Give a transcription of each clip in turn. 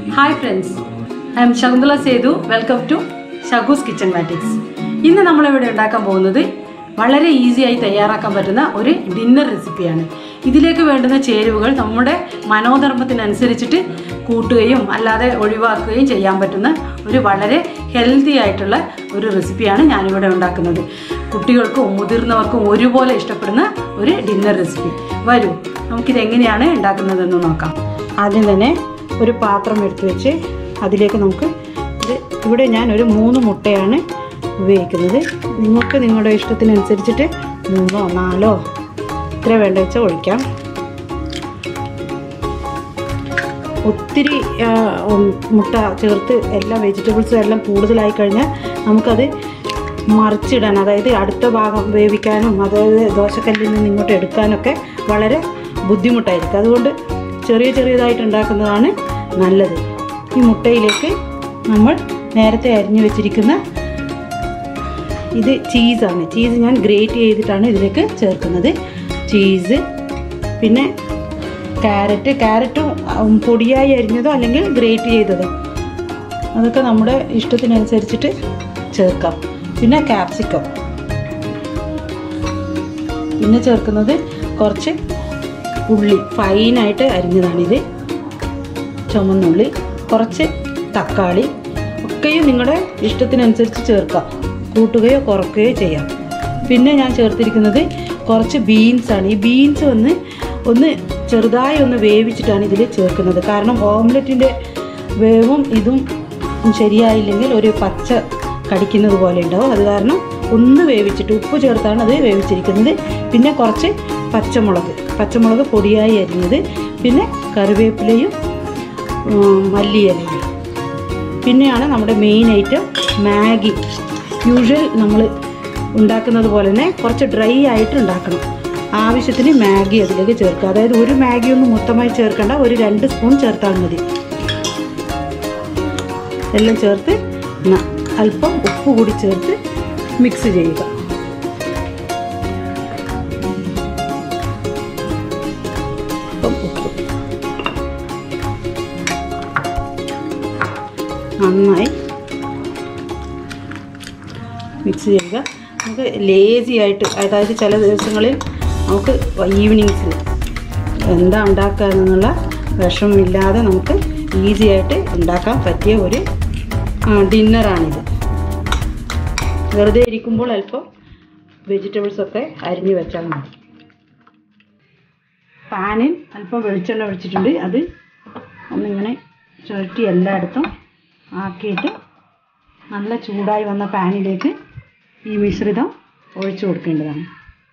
Hi friends, I am Shagundala Sethu. Welcome to Shagu's Kitchen Magics. ഇന്ന് നമ്മൾ ഇവിടെ ഉണ്ടാക്കാൻ പോകുന്നത് വളരെ ഈസിയായി തയ്യാറാക്കാൻ പറ്റുന്ന ഒരു ഡിന്നർ റെസിപ്പിയാണ്. ഇതിലേക്ക് വേണ്ടുന്ന ചേരുവകൾ നമ്മുടെ മനോധർമ്മത്തിനനുസരിച്ചിട്ട് കൂട്ടുകയും അല്ലാതെ ഒഴിവാക്കുകയും ചെയ്യാൻ പറ്റുന്ന ഒരു വളരെ ഹെൽത്തി ആയിട്ടുള്ള ഒരു റെസിപ്പിയാണ് ഞാനിവിടെ ഉണ്ടാക്കുന്നത്. കുട്ടികൾക്കും മുതിർന്നവർക്കും ഒരുപോലെ ഇഷ്ടപ്പെടുന്ന ഒരു ഡിന്നർ റെസിപ്പി. വരൂ നമുക്കിത് എങ്ങനെയാണ് ഉണ്ടാക്കുന്നതെന്ന് നോക്കാം. ആദ്യം തന്നെ ഒരു പാത്രം എടുത്ത് വെച്ച് അതിലേക്ക് നമുക്ക് ഇവിടെ ഞാൻ ഒരു 3 മുട്ടയാണ് ഉപയോഗിക്കുന്നത്. നിങ്ങൾക്ക് നിങ്ങളുടെ ഇഷ്ടത്തിനനുസരിച്ചിട്ട് 3 or 4 ഇത്ര വേണ്ട വെച്ചാൽ ഒഴിക്കാം. ഒത്തിരി മുട്ട ചേർത്ത് എല്ലാ വെജിറ്റബിൾസും എല്ലാം കൂടുതലായി കഴിഞ്ഞാൽ നമുക്കത് മറിച്ചിടാൻ, അതായത് അടുത്ത ഭാഗം വേവിക്കാനും അതായത് ദോശക്കല്ലിൽ നിന്ന് ഇങ്ങോട്ട് എടുക്കാനൊക്കെ വളരെ ബുദ്ധിമുട്ടായിരിക്കും. അതുകൊണ്ട് ചെറിയതായിട്ട് ഉണ്ടാക്കുന്നതാണ് നല്ലത്. ഈ മുട്ടയിലേക്ക് നമ്മൾ നേരത്തെ അരിഞ്ഞു വെച്ചിരിക്കുന്ന ഇത് ചീസാണ്. ചീസ് ഞാൻ ഗ്രേറ്റ് ചെയ്തിട്ടാണ് ഇതിലേക്ക് ചേർക്കുന്നത്. ചീസ്, പിന്നെ ക്യാരറ്റും പൊടിയായി അരിഞ്ഞതോ അല്ലെങ്കിൽ ഗ്രേറ്റ് ചെയ്തതോ അതൊക്കെ നമ്മുടെ ഇഷ്ടത്തിനനുസരിച്ചിട്ട് ചേർക്കാം. പിന്നെ ക്യാപ്സിക്കം, പിന്നെ ചേർക്കുന്നത് കുറച്ച് ഉള്ളി ഫൈനായിട്ട് അരിഞ്ഞതാണിത്, ചുമന്നുള്ളി, കുറച്ച് തക്കാളി ഒക്കെയും നിങ്ങളുടെ ഇഷ്ടത്തിനനുസരിച്ച് ചേർക്കാം, കൂട്ടുകയോ കുറയ്ക്കുകയോ ചെയ്യാം. പിന്നെ ഞാൻ ചേർത്തിരിക്കുന്നത് കുറച്ച് ബീൻസാണ്. ഈ ബീൻസ് ഒന്ന് ചെറുതായി ഒന്ന് വേവിച്ചിട്ടാണ് ഇതിൽ ചേർക്കുന്നത്. കാരണം ഓംലെറ്റിൻ്റെ വേവും ഇതും ശരിയായില്ലെങ്കിൽ ഒരു പച്ച കടിക്കുന്നത് പോലെ ഉണ്ടാവും. അത് കാരണം ഒന്ന് വേവിച്ചിട്ട് ഉപ്പ് ചേർത്താണ് അത് വേവിച്ചിരിക്കുന്നത്. പിന്നെ കുറച്ച് പച്ചമുളക് പൊടിയായി അരിഞ്ഞത്, പിന്നെ കറിവേപ്പിലയും മല്ലിയിലയും. പിന്നെയാണ് നമ്മുടെ മെയിൻ ഐറ്റം മാഗി. യൂഷ്വൽ നമ്മൾ ഉണ്ടാക്കുന്നത് പോലെ തന്നെ കുറച്ച് ഡ്രൈ ആയിട്ട് ഉണ്ടാക്കണം. ആവശ്യത്തിന് മാഗി അതിലേക്ക് ചേർക്കുക. അതായത് ഒരു മാഗി ഒന്നും മൊത്തമായി ചേർക്കേണ്ട, ഒരു 2 സ്പൂൺ ചേർത്താൽ മതി. എല്ലാം ചേർത്ത് അല്പം ഉപ്പ് കൂടി ചേർത്ത് മിക്സ് ചെയ്യുക. നന്നായി മിക്സ് ചെയ്യുക. നമുക്ക് ലേസി ആയിട്ട്, അതായത് ചില ദിവസങ്ങളിൽ നമുക്ക് ഈവനിങ്സിൽ എന്താ ഉണ്ടാക്കുക എന്നുള്ള വിഷമമില്ലാതെ നമുക്ക് ഈസി ആയിട്ട് ഉണ്ടാക്കാൻ പറ്റിയ ഒരു ഡിന്നറാണിത്. വെറുതെ ഇരിക്കുമ്പോൾ അല്പം വെജിറ്റബിൾസൊക്കെ അരിഞ്ഞു വെച്ചാൽ മതി. പാനിൽ അല്പം വെളിച്ചെണ്ണ ഒഴിച്ചിട്ടുണ്ട്. അത് ഒന്നിങ്ങനെ ചുഴറ്റി എല്ലായിടത്തും ആക്കിയിട്ട് നല്ല ചൂടായി വന്ന പാനിലേക്ക് ഈ മിശ്രിതം ഒഴിച്ചു കൊടുക്കേണ്ടതാണ്.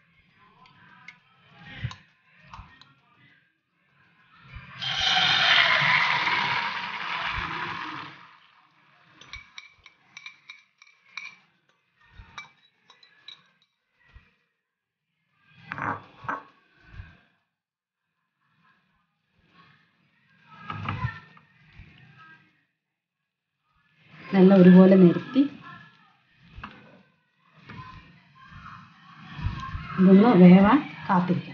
നല്ല ഒരുപോലെ നിരത്തി ഇതൊന്ന് വേവാൻ കാത്തിരിക്കാം.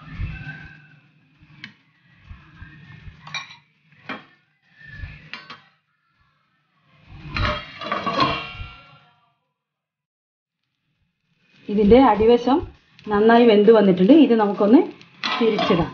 ഇതിൻ്റെ അടിവശം നന്നായി വെന്ത് വന്നിട്ടുണ്ട്. ഇത് നമുക്കൊന്ന് തിരിച്ചിടാം.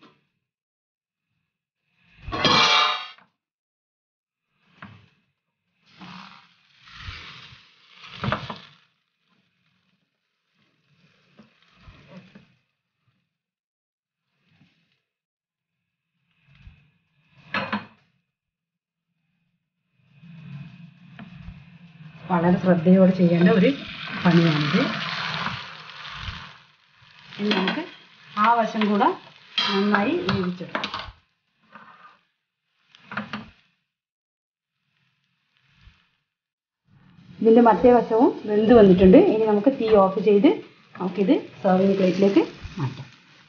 വളരെ ശ്രദ്ധയോടെ ചെയ്യേണ്ട ഒരു പണിയാണിത്. ഇനി നമുക്ക് ആ വശം കൂടെ നന്നായി വേവിച്ചെടുക്കാം. ഇതിൻ്റെ മറ്റേ വശവും വെന്ത് വന്നിട്ടുണ്ട്. ഇനി നമുക്ക് തീ ഓഫ് ചെയ്ത് നമുക്കിത് സെർവിങ് പ്ലേറ്റിലേക്ക് മാറ്റാം.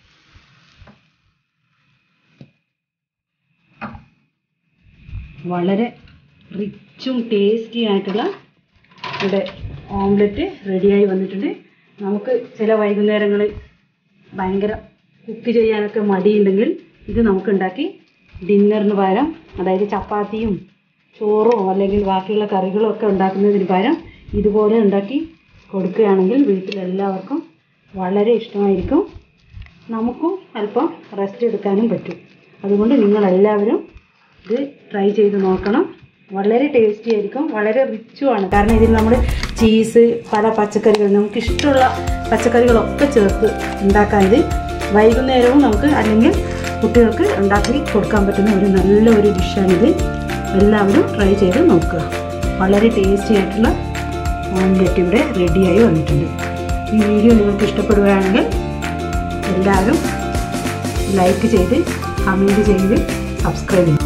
വളരെ റിച്ചും ടേസ്റ്റി ആയിട്ടുള്ള ഇവിടെ ഓംലെറ്റ് റെഡിയായി വന്നിട്ടുണ്ട്. നമുക്ക് ചില വൈകുന്നേരങ്ങളിൽ ഭയങ്കര കുക്ക് ചെയ്യാനൊക്കെ മടിയുണ്ടെങ്കിൽ ഇത് നമുക്ക് ഉണ്ടാക്കി ഡിന്നറിന് പകരം, അതായത് ചപ്പാത്തിയും ചോറോ അല്ലെങ്കിൽ ബാക്കിയുള്ള കറികളോ ഒക്കെ ഉണ്ടാക്കുന്നതിന് പകരം ഇതുപോലെ ഉണ്ടാക്കി കൊടുക്കുകയാണെങ്കിൽ വീട്ടിലെല്ലാവർക്കും വളരെ ഇഷ്ടമായിരിക്കും. നമുക്കും അല്പം റെസ്റ്റ് എടുക്കാനും പറ്റും. അതുകൊണ്ട് നിങ്ങളെല്ലാവരും ഇത് ട്രൈ ചെയ്ത് നോക്കണം. വളരെ ടേസ്റ്റി ആയിരിക്കും, വളരെ റിച്ചുമാണ്. കാരണം ഇതിൽ നമ്മൾ ചീസ്, പല പച്ചക്കറികൾ, നമുക്ക് ഇഷ്ടമുള്ള പച്ചക്കറികളൊക്കെ ചേർത്ത് ഉണ്ടാക്കാൻ ഇത് വൈകുന്നേരവും നമുക്ക് അല്ലെങ്കിൽ കുട്ടികൾക്ക് ഉണ്ടാക്കി കൊടുക്കാൻ പറ്റുന്ന ഒരു നല്ലൊരു ഡിഷാണിത്. എല്ലാവരും ട്രൈ ചെയ്ത് നോക്കുക. വളരെ ടേസ്റ്റി ആയിട്ടുള്ള ഓംലെറ്റ് ഇവിടെ റെഡിയായി വന്നിട്ടുണ്ട്. ഈ വീഡിയോ നിങ്ങൾക്ക് ഇഷ്ടപ്പെടുകയാണെങ്കിൽ എല്ലാവരും ലൈക്ക് ചെയ്ത് കമൻറ്റ് ചെയ്ത് സബ്സ്ക്രൈബ് ചെയ്യും.